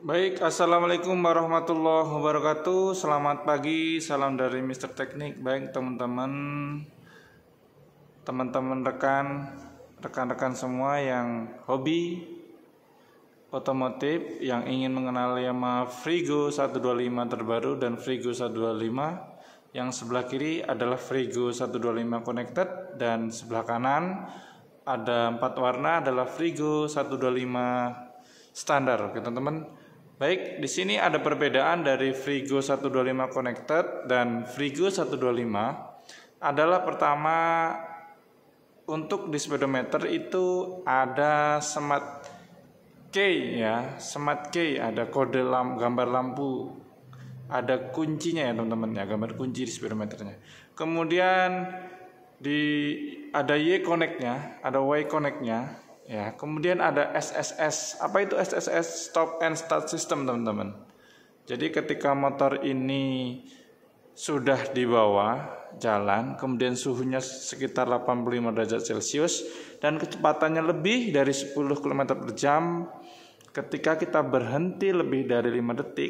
Baik, assalamualaikum warahmatullahi wabarakatuh. Selamat pagi, salam dari Mr. Teknik. Baik teman-teman rekan-rekan semua yang hobi otomotif, yang ingin mengenal Yamaha Frigo 125 terbaru dan Frigo 125. Yang sebelah kiri adalah Frigo 125 Connected dan sebelah kanan ada 4 warna adalah Frigo 125 standar, oke teman-teman. Baik, di sini ada perbedaan dari Frigo 125 Connected dan Frigo 125 adalah pertama, untuk di speedometer itu ada smart key ya, smart key, ada kode gambar lampu, ada kuncinya ya teman-teman ya, gambar kunci di speedometernya. Kemudian ada Y connect-nya, ada Y connect-nya. Ya, kemudian ada SSS. Apa itu SSS? Stop and Start System, teman-teman. Jadi ketika motor ini sudah di bawah jalan, kemudian suhunya sekitar 85 derajat Celcius dan kecepatannya lebih dari 10 km per jam, ketika kita berhenti lebih dari 5 detik,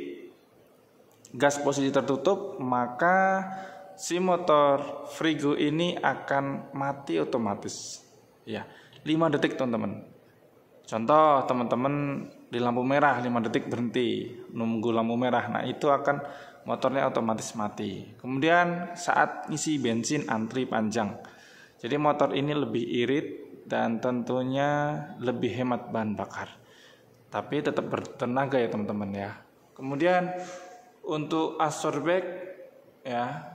gas posisi tertutup, maka si motor Frigo ini akan mati otomatis. Ya. 5 detik teman-teman. Contoh teman-teman di lampu merah 5 detik berhenti, nunggu lampu merah. Nah, itu akan motornya otomatis mati. Kemudian saat ngisi bensin antri panjang. Jadi motor ini lebih irit dan tentunya lebih hemat bahan bakar. Tapi tetap bertenaga ya teman-teman ya. Kemudian untuk ASORBEK ya.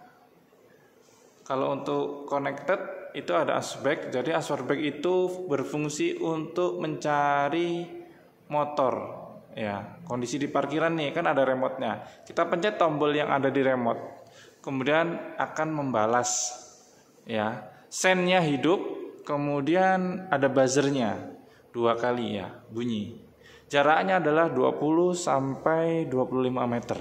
Kalau untuk connected itu ada ASORBEK. Jadi ASORBEK itu berfungsi untuk mencari motor ya. Kondisi di parkiran nih kan ada remote-nya. Kita pencet tombol yang ada di remote. Kemudian akan membalas ya. Sennya hidup, kemudian ada buzzernya 2 kali ya, bunyi. Jaraknya adalah 20 sampai 25 meter.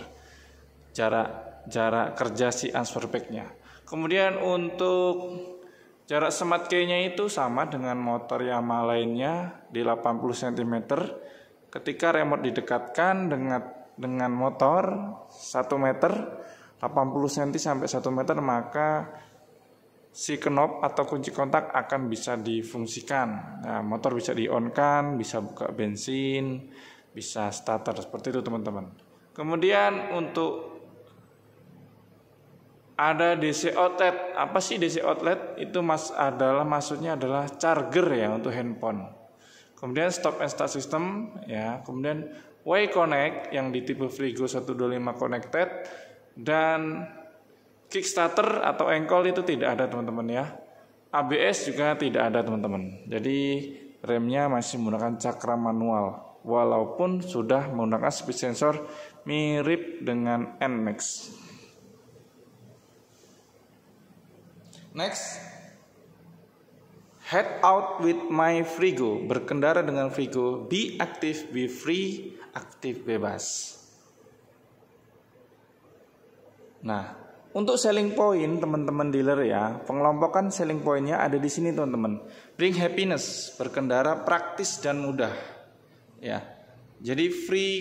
Jarak kerja si ASORBEK-nya. Kemudian untuk jarak smart key-nya itu sama dengan motor Yamaha lainnya di 80 cm. Ketika remote didekatkan dengan motor 1 meter, 80 cm sampai 1 meter, maka si knob atau kunci kontak akan bisa difungsikan. Nah, motor bisa di-on-kan, bisa buka bensin, bisa starter, seperti itu teman-teman. Kemudian untuk ada DC outlet. Apa sih DC outlet? Itu maksudnya adalah charger ya untuk handphone. Kemudian stop and start system ya. Kemudian Y connect yang di tipe Frigo 125 connected, dan kickstarter atau engkol itu tidak ada teman-teman ya. ABS juga tidak ada teman-teman. Jadi remnya masih menggunakan cakram manual, walaupun sudah menggunakan speed sensor mirip dengan NMAX. Next, head out with my Frigo, berkendara dengan Frigo, be active, be free, aktif bebas. Nah, untuk selling point teman-teman dealer ya, pengelompokan selling pointnya ada di sini teman-teman. Bring happiness, berkendara praktis dan mudah. Ya, jadi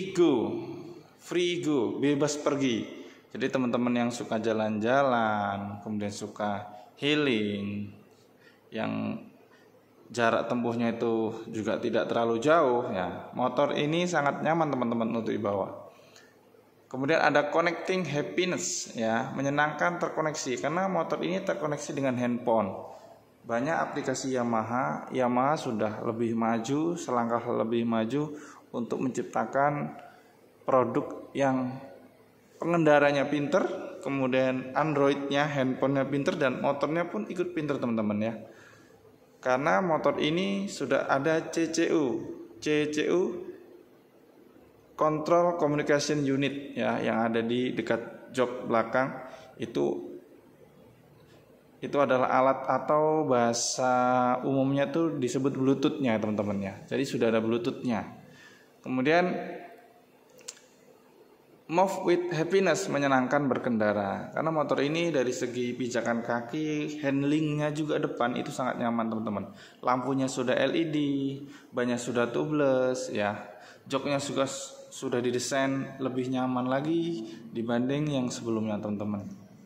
Frigo, bebas pergi. Jadi teman-teman yang suka jalan-jalan, kemudian suka healing, yang jarak tempuhnya itu juga tidak terlalu jauh ya, motor ini sangat nyaman teman-teman untuk dibawa. Kemudian ada connecting happiness ya, menyenangkan terkoneksi, karena motor ini terkoneksi dengan handphone. Banyak aplikasi Yamaha sudah lebih maju, selangkah lebih maju untuk menciptakan produk yang pengendaranya pinter, kemudian Android-nya, handphonenya pinter, dan motornya pun ikut pinter teman-teman ya. Karena motor ini sudah ada CCU Control Communication Unit ya, yang ada di dekat jok belakang. Itu adalah alat atau bahasa umumnya tuh disebut Bluetooth-nya teman-teman ya. Jadi sudah ada Bluetooth-nya. Kemudian Move with happiness, menyenangkan berkendara. Karena motor ini dari segi pijakan kaki, handlingnya juga depan itu sangat nyaman teman-teman. Lampunya sudah LED, bannya sudah tubeless ya. Joknya juga sudah didesain lebih nyaman lagi dibanding yang sebelumnya teman-teman.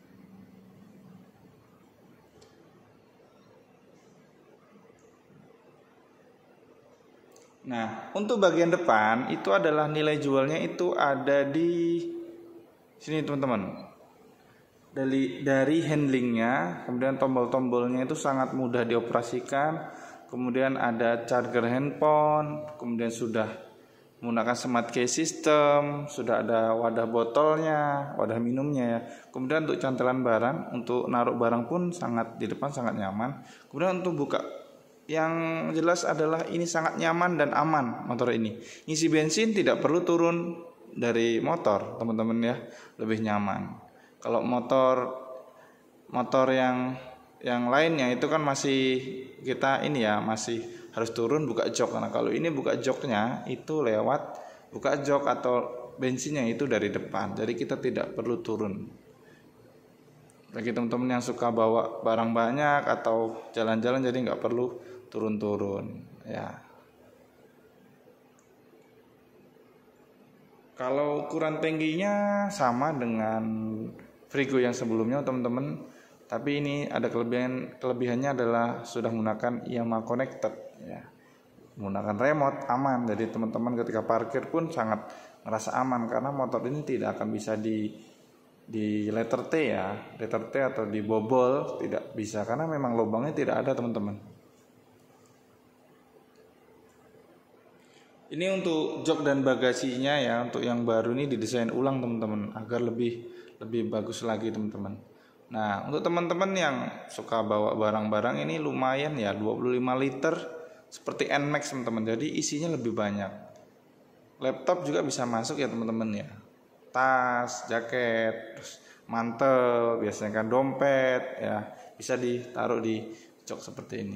Nah, untuk bagian depan itu adalah nilai jualnya itu ada di sini teman-teman. Dari handlingnya, kemudian tombol-tombolnya itu sangat mudah dioperasikan. Kemudian ada charger handphone, kemudian sudah menggunakan smart key system, sudah ada wadah botolnya, wadah minumnya ya. Kemudian untuk cantelan barang, untuk naruh barang pun sangat di depan sangat nyaman. Kemudian untuk buka, yang jelas adalah ini sangat nyaman dan aman motor ini. Ngisi bensin tidak perlu turun dari motor teman-teman ya, lebih nyaman. Kalau motor yang lainnya itu kan masih kita ini ya, masih harus turun buka jok. Karena kalau ini buka joknya itu lewat buka jok atau bensinnya itu dari depan. Jadi kita tidak perlu turun. Bagi teman-teman yang suka bawa barang banyak atau jalan-jalan jadi nggak perlu turun-turun ya. Kalau ukuran tangkinya sama dengan Frigo yang sebelumnya teman-teman, tapi ini ada kelebihannya adalah sudah menggunakan Yamaha Connected ya. Menggunakan remote aman, jadi teman-teman ketika parkir pun sangat merasa aman karena motor ini tidak akan bisa di letter T ya, letter T atau dibobol tidak bisa karena memang lubangnya tidak ada teman-teman. Ini untuk jok dan bagasinya ya, untuk yang baru ini didesain ulang teman-teman agar lebih bagus lagi teman-teman. Nah, untuk teman-teman yang suka bawa barang-barang ini lumayan ya, 25 liter seperti NMAX teman-teman. Jadi isinya lebih banyak. Laptop juga bisa masuk ya teman-teman ya. Tas, jaket, terus mantel, biasanya kan dompet ya, bisa ditaruh di jok seperti ini.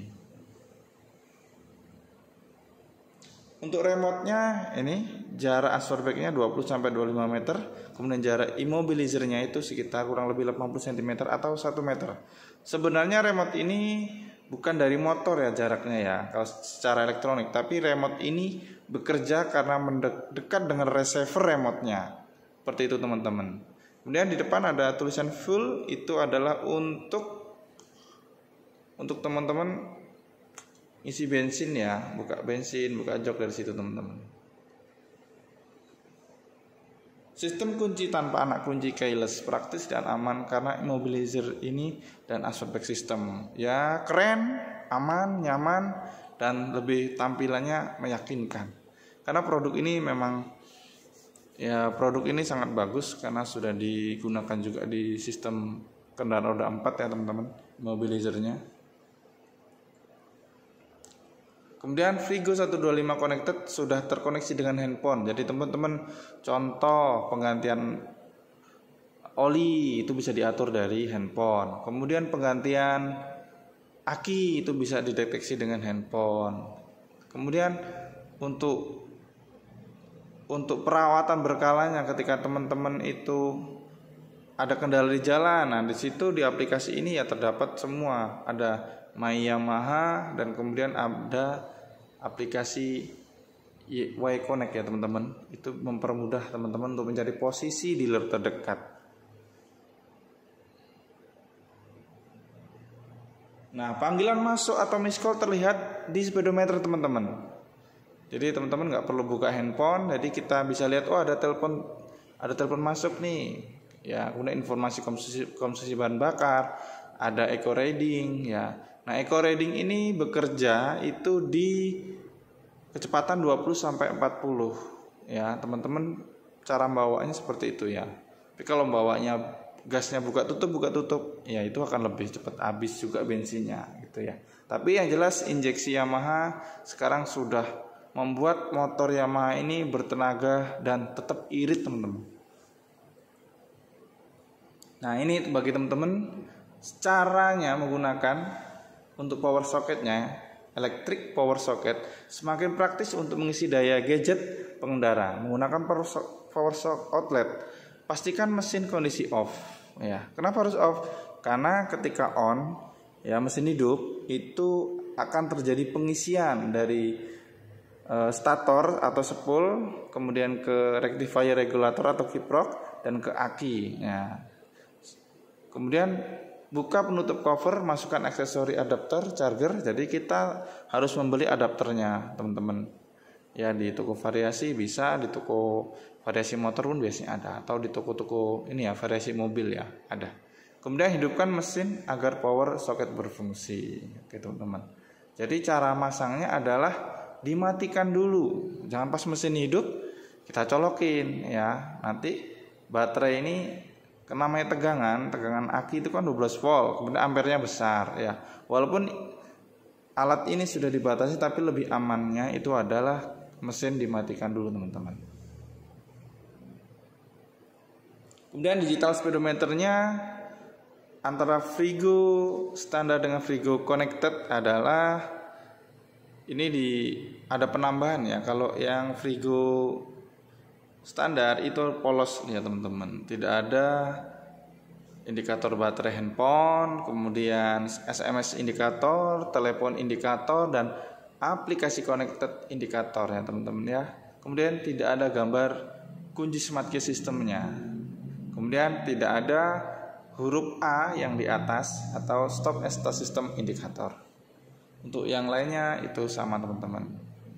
Untuk remote-nya ini jarak asfaltback-nya 20-25 meter, kemudian jarak immobilizernya itu sekitar kurang lebih 80 cm atau 1 meter. Sebenarnya remote ini bukan dari motor ya jaraknya ya kalau secara elektronik, tapi remote ini bekerja karena mendekat dengan receiver remote-nya. Seperti itu teman-teman. Kemudian di depan ada tulisan full, itu adalah untuk teman-teman isi bensin ya, buka bensin, buka jok dari situ teman-teman. Sistem kunci tanpa anak kunci keyless, praktis dan aman karena immobilizer ini dan asfaltback system. Ya keren, aman, nyaman dan lebih tampilannya meyakinkan. Karena produk ini memang ya produk ini sangat bagus karena sudah digunakan juga di sistem kendaraan roda 4 ya teman-teman, immobilizernya. Kemudian Frigo 125 Connected sudah terkoneksi dengan handphone. Jadi teman-teman contoh penggantian oli itu bisa diatur dari handphone. Kemudian penggantian aki itu bisa dideteksi dengan handphone. Kemudian untuk perawatan berkalanya ketika teman-teman itu ada kendala di jalan, nah di situ di aplikasi ini ya terdapat semua, ada My Yamaha dan kemudian ada aplikasi Y Connect ya teman-teman. Itu mempermudah teman-teman untuk mencari posisi dealer terdekat. Nah, panggilan masuk atau miss call terlihat di speedometer teman-teman. Jadi teman-teman nggak perlu buka handphone, jadi kita bisa lihat ada telepon masuk nih. Ya, kemudian informasi konsumsi bahan bakar, ada eco reading ya. Nah, eco reading ini bekerja itu di kecepatan 20 sampai 40 ya, teman-teman cara bawanya seperti itu ya. Tapi kalau bawanya gasnya buka tutup ya itu akan lebih cepat habis juga bensinnya gitu ya. Tapi yang jelas injeksi Yamaha sekarang sudah membuat motor Yamaha ini bertenaga dan tetap irit teman-teman. Nah, ini bagi teman-teman caranya menggunakan untuk power socketnya. Electric power socket semakin praktis untuk mengisi daya gadget pengendara menggunakan power socket outlet. Pastikan mesin kondisi off ya. Kenapa harus off? Karena ketika on ya mesin hidup itu akan terjadi pengisian dari stator atau spool, kemudian ke rectifier regulator atau kiprok, dan ke aki. Ya. Kemudian buka penutup cover, masukkan aksesori adapter charger. Jadi kita harus membeli adapternya, teman-teman. Ya, di toko variasi bisa, di toko variasi motor pun biasanya ada, atau di toko-toko ini ya, variasi mobil ya, ada. Kemudian hidupkan mesin agar power socket berfungsi. Oke, teman-teman. Jadi cara masangnya adalah dimatikan dulu, jangan pas mesin hidup kita colokin ya. Nanti baterai ini namanya tegangan aki itu kan 12 volt, kemudian ampernya besar ya. Walaupun alat ini sudah dibatasi, tapi lebih amannya itu adalah mesin dimatikan dulu, teman-teman. Kemudian digital speedometernya antara Frigo standar dengan Frigo connected adalah ini ada penambahan ya. Kalau yang Frigo standar itu polos ya, teman-teman. Tidak ada indikator baterai handphone, kemudian SMS indikator, telepon indikator, dan aplikasi connected indikator ya, teman-teman ya. Kemudian tidak ada gambar kunci smart key sistemnya. Kemudian tidak ada huruf A yang di atas atau stop and start system indikator. Untuk yang lainnya itu sama, teman-teman.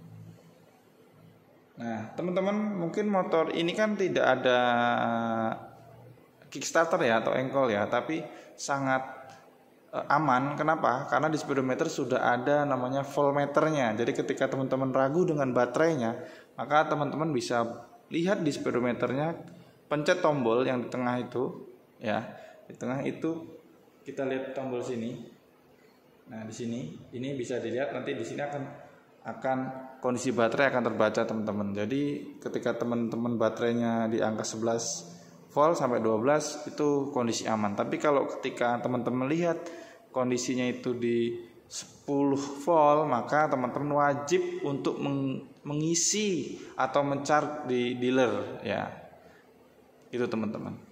Nah, teman-teman, mungkin motor ini kan tidak ada kickstarter ya atau engkol ya, tapi sangat aman. Kenapa? Karena di speedometer sudah ada namanya voltmeternya. Jadi ketika teman-teman ragu dengan baterainya, maka teman-teman bisa lihat di speedometernya, pencet tombol yang di tengah itu ya. Di tengah itu kita lihat tombol sini. Nah, di sini ini bisa dilihat, nanti di sini akan kondisi baterai akan terbaca, teman-teman. Jadi ketika teman-teman baterainya di angka 11 volt sampai 12 itu kondisi aman. Tapi kalau ketika teman-teman lihat kondisinya itu di 10 volt, maka teman-teman wajib untuk mengisi atau mencharge di dealer ya. Itu, teman-teman.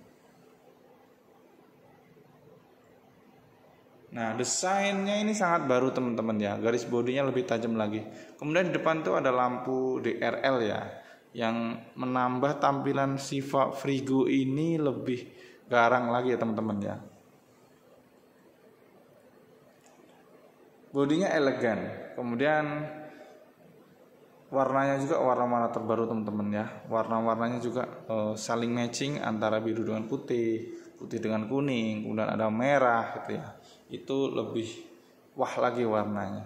Nah, desainnya ini sangat baru, teman-teman ya. Garis bodinya lebih tajam lagi. Kemudian di depan itu ada lampu DRL ya, yang menambah tampilan sifat Frigo ini lebih garang lagi ya, teman-teman ya. Bodinya elegan. Kemudian warnanya juga warna-warna terbaru, teman-teman ya. Warna-warnanya juga saling matching antara biru dengan putih, putih dengan kuning, kemudian ada merah gitu ya. Itu lebih wah lagi warnanya.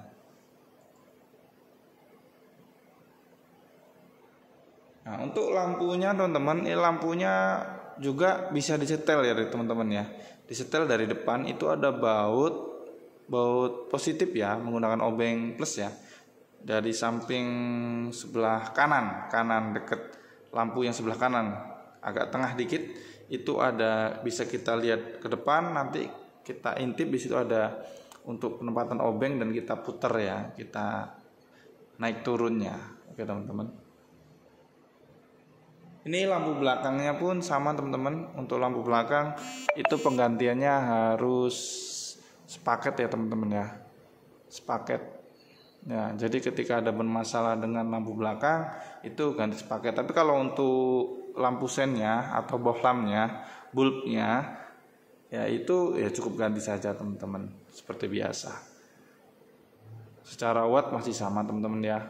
Nah, untuk lampunya, teman-teman, ini lampunya juga bisa disetel ya, teman-teman ya. Disetel dari depan itu ada baut positif ya, menggunakan obeng plus ya. Dari samping sebelah kanan deket lampu yang sebelah kanan, agak tengah dikit, itu ada, bisa kita lihat ke depan, nanti kita intip, di situ ada untuk penempatan obeng dan kita putar ya, kita naik turunnya. Oke, teman-teman. Ini lampu belakangnya pun sama, teman-teman. Untuk lampu belakang itu penggantiannya harus sepaket ya, teman-teman ya. Sepaket. Ya, jadi ketika ada bermasalah dengan lampu belakang itu ganti sepaket. Tapi kalau untuk lampu sennya atau bohlamnya, bulbnya ya itu ya cukup ganti saja, teman-teman, seperti biasa. Secara watt masih sama, teman-teman ya.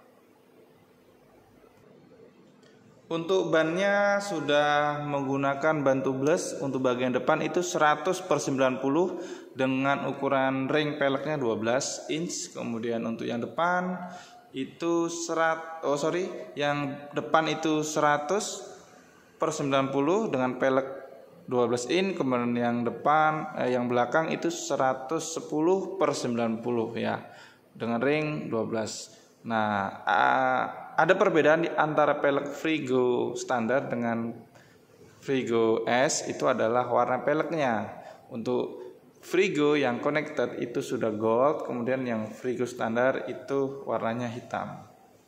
Untuk bannya sudah menggunakan ban tubeless. Untuk bagian depan itu 100/90 dengan ukuran ring peleknya 12 inch. Kemudian untuk yang depan itu yang depan itu 100/90 dengan pelek 12 in. Kemudian yang depan yang belakang itu 110/90 ya, dengan ring 12. Nah, ada perbedaan di antara pelek Frigo standar dengan Frigo S, itu adalah warna peleknya. Untuk Frigo yang connected itu sudah gold, kemudian yang Frigo standar itu warnanya hitam.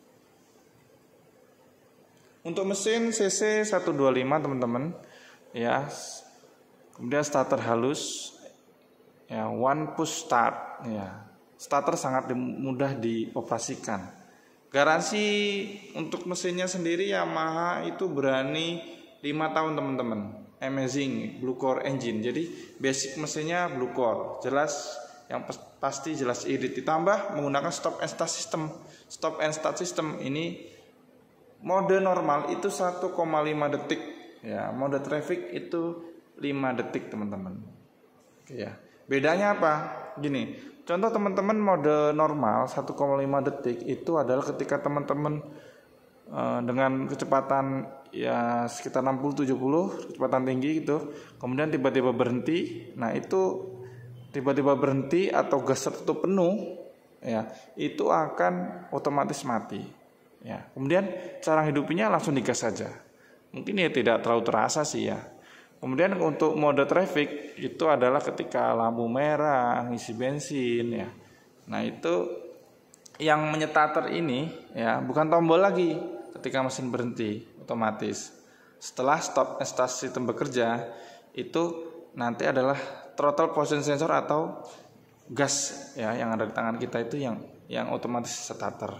Untuk mesin CC 125, teman-teman ya. Kemudian starter halus ya, one push start ya. Starter sangat mudah dioperasikan Garansi untuk mesinnya sendiri Yamaha itu berani 5 tahun teman-teman. Amazing Blue Core engine. Jadi basic mesinnya Blue Core. Jelas, yang pasti jelas irit, ditambah menggunakan stop and start system. Stop and start system ini mode normal itu 1,5 detik ya, mode traffic itu 5 detik teman-teman. Oke ya. Bedanya apa? Gini, contoh teman-teman mode normal 1,5 detik itu adalah ketika teman-teman dengan kecepatan ya sekitar 60-70 kecepatan tinggi gitu, kemudian tiba-tiba berhenti. Nah itu tiba-tiba berhenti atau gas tertutup penuh ya, itu akan otomatis mati ya. Kemudian cara hidupnya langsung digas saja, mungkin ya tidak terlalu terasa sih ya. Kemudian untuk mode traffic itu adalah ketika lampu merah, ngisi bensin ya. Nah itu yang menyetater ini ya, bukan tombol lagi ketika mesin berhenti otomatis. Setelah stop and start system bekerja, itu nanti adalah throttle position sensor atau gas ya yang ada di tangan kita itu yang otomatis starter.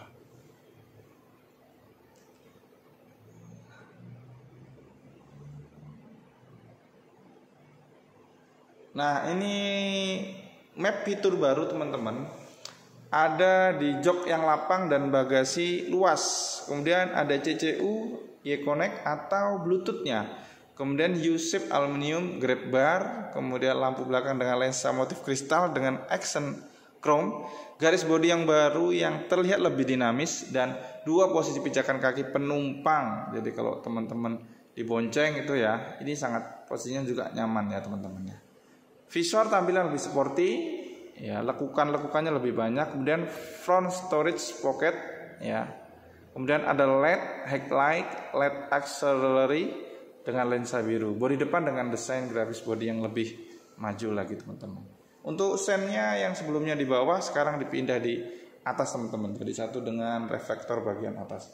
Nah, ini map fitur baru teman-teman. Ada di jok yang lapang dan bagasi luas. Kemudian ada CCU, Y-Connect atau Bluetooth-nya. Kemudian U-shape aluminium grab bar, kemudian lampu belakang dengan lensa motif kristal dengan accent chrome, garis bodi yang baru yang terlihat lebih dinamis, dan 2 posisi pijakan kaki penumpang. Jadi kalau teman-teman dibonceng itu ya, ini sangat posisinya juga nyaman ya teman-teman ya. Visor tampilan lebih sporty ya, lekukannya lebih banyak. Kemudian front storage pocket ya. Kemudian ada LED headlight, LED auxiliary dengan lensa biru. Bodi depan dengan desain grafis bodi yang lebih maju lagi teman-teman. Untuk sennya yang sebelumnya di bawah sekarang dipindah di atas teman-teman. Jadi satu dengan reflektor bagian atas.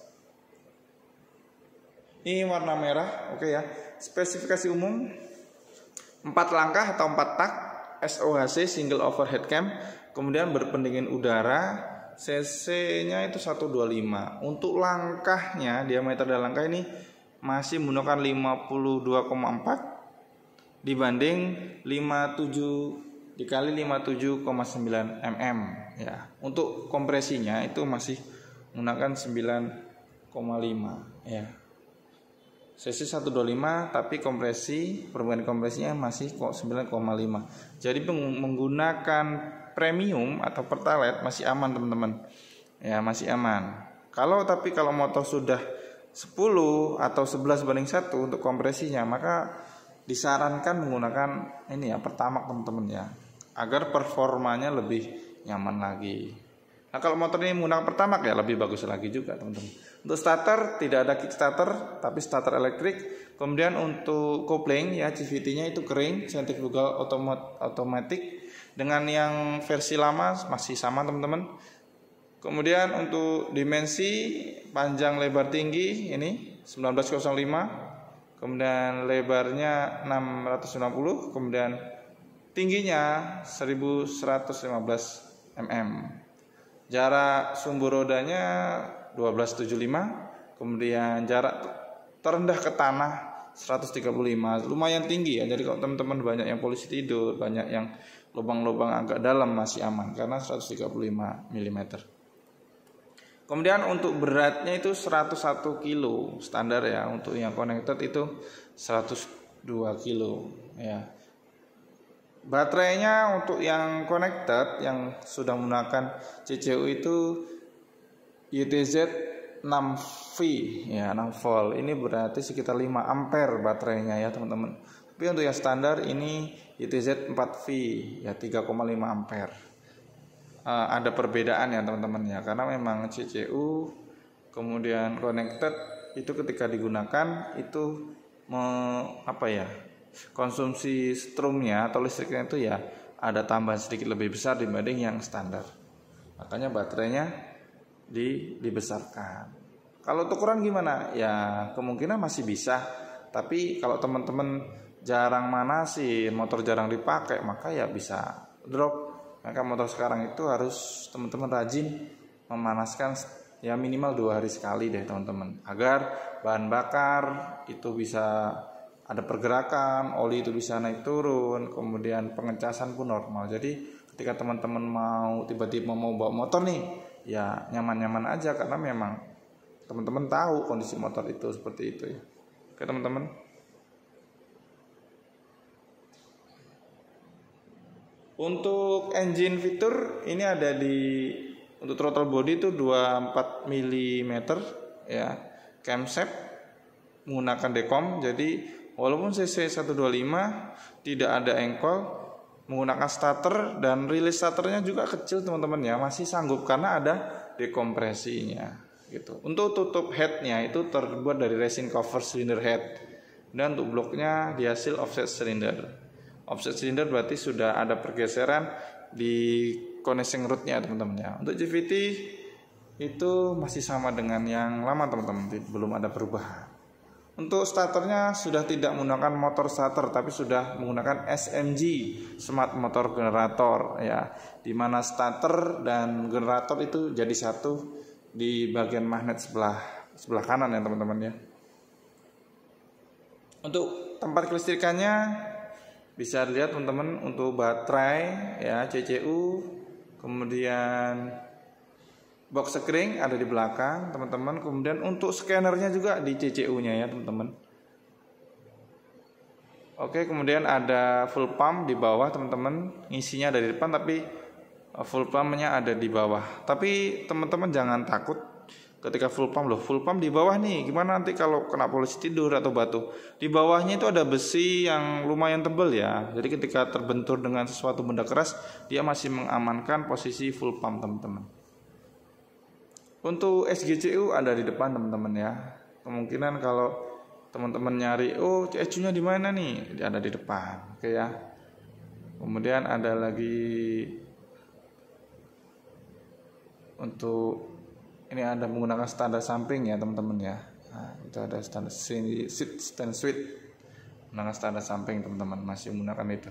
Ini warna merah, oke ya. Spesifikasi umum 4 langkah atau 4 tak, SOHC single overhead cam, kemudian berpendingin udara, cc-nya itu 125. Untuk langkahnya, diameter dari langkah ini masih menggunakan 52,4 dibanding 57 dikali 57,9 mm ya. Untuk kompresinya itu masih menggunakan 9,5 ya. cc 125 tapi perbandingan kompresinya masih kok 9,5. Jadi menggunakan premium atau pertalite masih aman teman-teman. Ya, masih aman. Kalau motor sudah 10 atau 11:1 untuk kompresinya, maka disarankan menggunakan ini ya, Pertamax teman-teman ya, agar performanya lebih nyaman lagi. Nah, kalau motor ini menggunakan Pertamax ya lebih bagus lagi juga teman-teman. Untuk starter tidak ada kickstarter tapi starter elektrik. Kemudian untuk kopling ya, CVT-nya itu kering, centrifugal automatic, dengan yang versi lama masih sama teman-teman. Kemudian untuk dimensi panjang lebar tinggi ini 1905, kemudian lebarnya 690, kemudian tingginya 1115 mm. Jarak sumbu rodanya 1275, kemudian jarak terendah ke tanah 135, lumayan tinggi ya. Jadi kalau teman-teman banyak yang polisi tidur, banyak yang lubang-lubang agak dalam masih aman karena 135 mm. Kemudian untuk beratnya itu 101 kilo standar ya, untuk yang connected itu 102 kilo ya. Baterainya untuk yang connected yang sudah menggunakan CCU itu UTZ 6V ya, 6 volt. Ini berarti sekitar 5 ampere baterainya ya teman-teman. Tapi untuk yang standar ini UTZ 4V ya, 3,5 ampere. Ada perbedaan ya teman-teman ya, karena memang CCU kemudian connected itu ketika digunakan itu konsumsi strumnya atau listriknya itu ya ada tambahan sedikit lebih besar dibanding yang standar. Makanya baterainya dibesarkan. Kalau ukuran gimana? Ya kemungkinan masih bisa. Tapi kalau teman-teman jarang manasin, motor jarang dipakai, maka ya bisa drop. Maka motor sekarang itu harus teman-teman rajin memanaskan ya minimal 2 hari sekali deh teman-teman, agar bahan bakar itu bisa ada pergerakan, oli itu bisa naik turun, kemudian pengecasan pun normal. Jadi ketika teman-teman mau tiba-tiba mau bawa motor nih, ya nyaman-nyaman aja, karena memang teman-teman tahu kondisi motor itu seperti itu ya. Oke teman-teman. Untuk engine fitur ini ada untuk throttle body itu 24 mm ya, camshaft menggunakan dekom. Jadi walaupun cc 125 tidak ada engkol, menggunakan starter dan rilis starternya juga kecil teman-teman ya, masih sanggup karena ada dekompresinya gitu. Untuk tutup headnya itu terbuat dari resin cover cylinder head, dan untuk bloknya dihasil offset cylinder. Offset cylinder berarti sudah ada pergeseran di connecting rodnya teman-teman ya. Untuk GVT itu masih sama dengan yang lama teman-teman, belum ada perubahan. Untuk starternya sudah tidak menggunakan motor starter, tapi sudah menggunakan SMG, Smart Motor Generator ya, dimana starter dan generator itu jadi satu di bagian magnet sebelah kanan ya teman-teman ya. Untuk tempat kelistrikannya bisa dilihat teman-teman, untuk baterai ya CCU, kemudian box screen ada di belakang teman-teman, kemudian untuk scannernya juga di CCU-nya ya teman-teman. Oke, kemudian ada full pump di bawah teman-teman, isinya dari depan tapi full pumpnya ada di bawah. Tapi teman-teman jangan takut ketika full pump di bawah nih, gimana nanti kalau kena polisi tidur atau batu. Di bawahnya itu ada besi yang lumayan tebal ya, jadi ketika terbentur dengan sesuatu benda keras, dia masih mengamankan posisi full pump teman-teman. Untuk SGCU ada di depan teman-teman ya. Kemungkinan kalau teman-teman nyari, oh CSU nya di mana nih, dia ada di depan. Oke ya. Kemudian ada lagi untuk ini ada menggunakan standar samping ya teman-teman ya. Nah, itu ada standar seat stand switch, menggunakan standar samping teman-teman, masih menggunakan itu.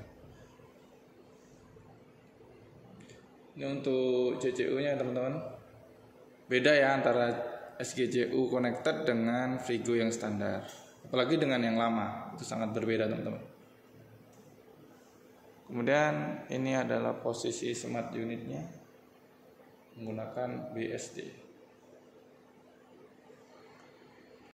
Ini untuk CCU-nya teman-teman. Beda ya antara SGCU connected dengan Frigo yang standar. Apalagi dengan yang lama, itu sangat berbeda teman-teman. Kemudian ini adalah posisi smart unitnya menggunakan BSD.